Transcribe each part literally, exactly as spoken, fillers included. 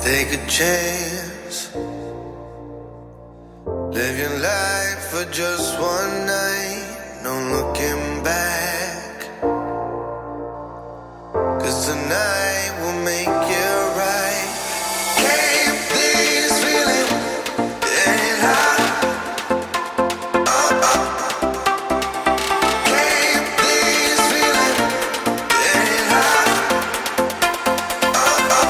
Take a chance. Live your life for just one night. No looking back. 'Cause tonight will make you right. Keep this feeling getting hot. Oh, oh. Keep this feeling getting hot. Oh, oh.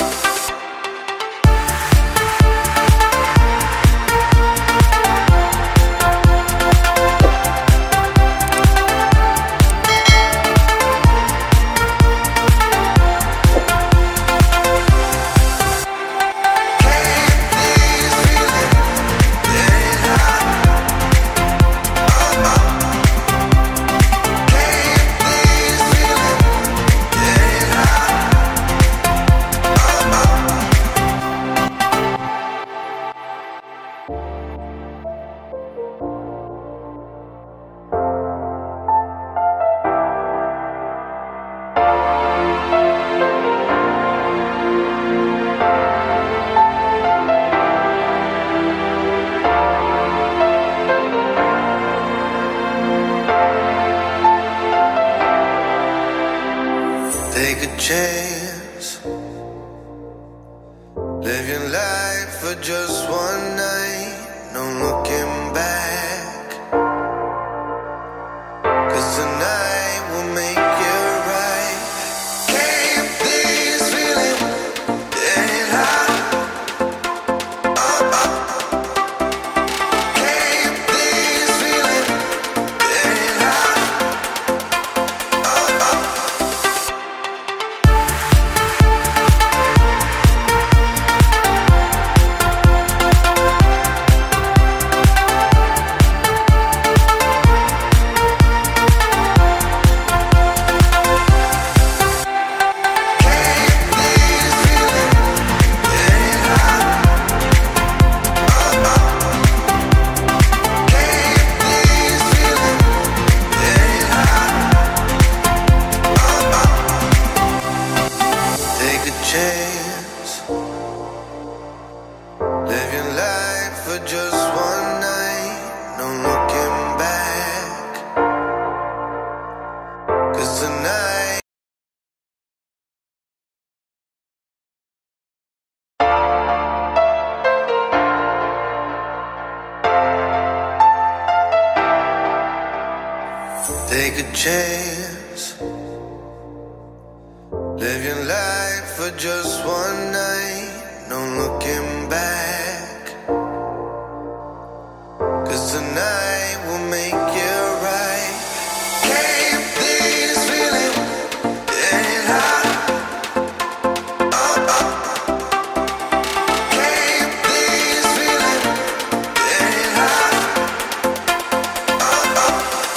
Take a chance. Live your life for just one night. No looking back. 'Cause tonight will make you right. Keep this feeling getting hot. Oh, oh. Keep this feeling getting hot. Oh, oh. Take a chance. Live your life for just one night. No looking back. 'Cause tonight take a chance. Live your life for just one night. No looking back. 'Cause tonight will make you right. Keep this feeling getting hot. Oh, oh. Keep this feeling getting hot. Oh, oh.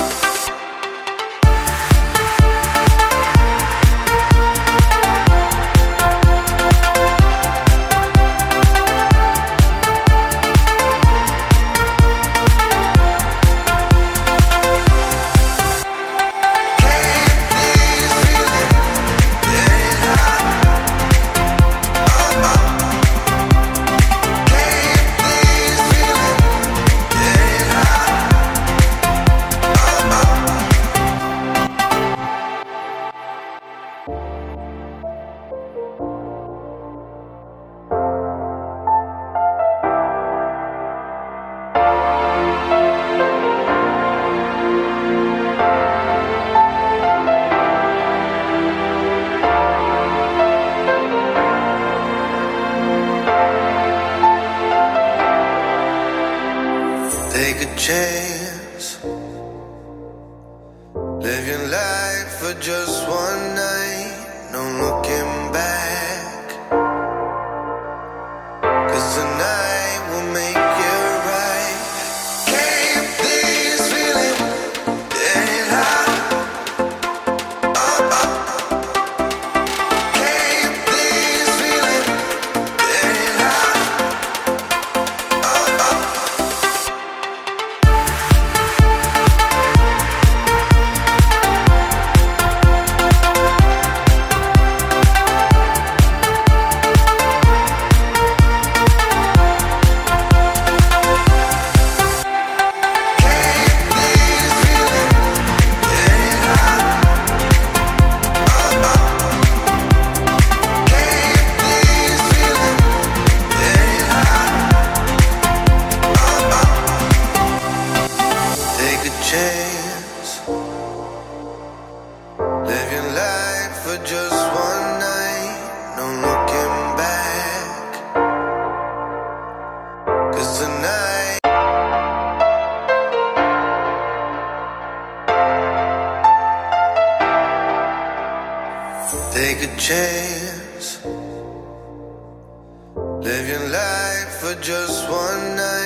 Take a chance. Live your life for just one night. No looking back. 'Cause tonight will make you right. Keep this feeling getting hot. Oh, oh. Keep this feeling getting hot. Oh, oh. Live your life for just one night.